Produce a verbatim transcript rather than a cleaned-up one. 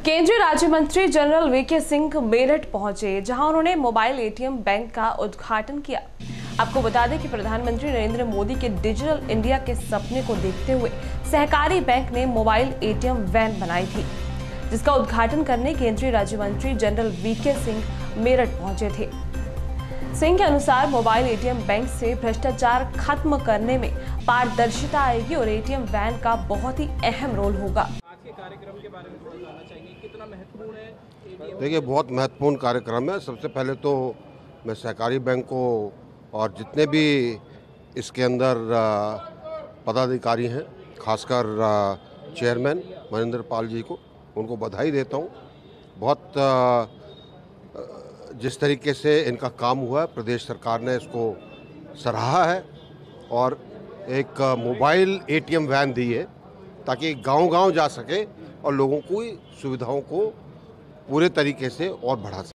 केंद्रीय राज्य मंत्री जनरल वीके सिंह मेरठ पहुंचे, जहां उन्होंने मोबाइल एटीएम बैंक का उद्घाटन किया। आपको बता दें कि प्रधानमंत्री नरेंद्र मोदी के डिजिटल इंडिया के सपने को देखते हुए सहकारी बैंक ने मोबाइल एटीएम वैन बनाई थी, जिसका उद्घाटन करने केंद्रीय राज्य मंत्री जनरल वीके सिंह मेरठ पहुंचे थे। सिंह के अनुसार मोबाइल एटीएम बैंक से भ्रष्टाचार खत्म करने में पारदर्शिता आएगी और एटीएम वैन का बहुत ही अहम रोल होगा। आज के कार्यक्रम के बारे में थोड़ा जानना चाहिए, कितना महत्वपूर्ण है एटीएम? देखिए, बहुत महत्वपूर्ण कार्यक्रम है। सबसे पहले तो मैं सहकारी बैंक को और जितने भी इसके अंदर पदाधिकारी हैं, खासकर चेयरमैन महेंद्र पाल जी को, उनको बधाई देता हूँ। बहुत जिस तरीके से इनका काम हुआ है, प्रदेश सरकार ने इसको सराहा है और एक मोबाइल एटीएम वैन दी है ताकि गांव-गांव जा सके और लोगों की सुविधाओं को पूरे तरीके से और बढ़ा सके।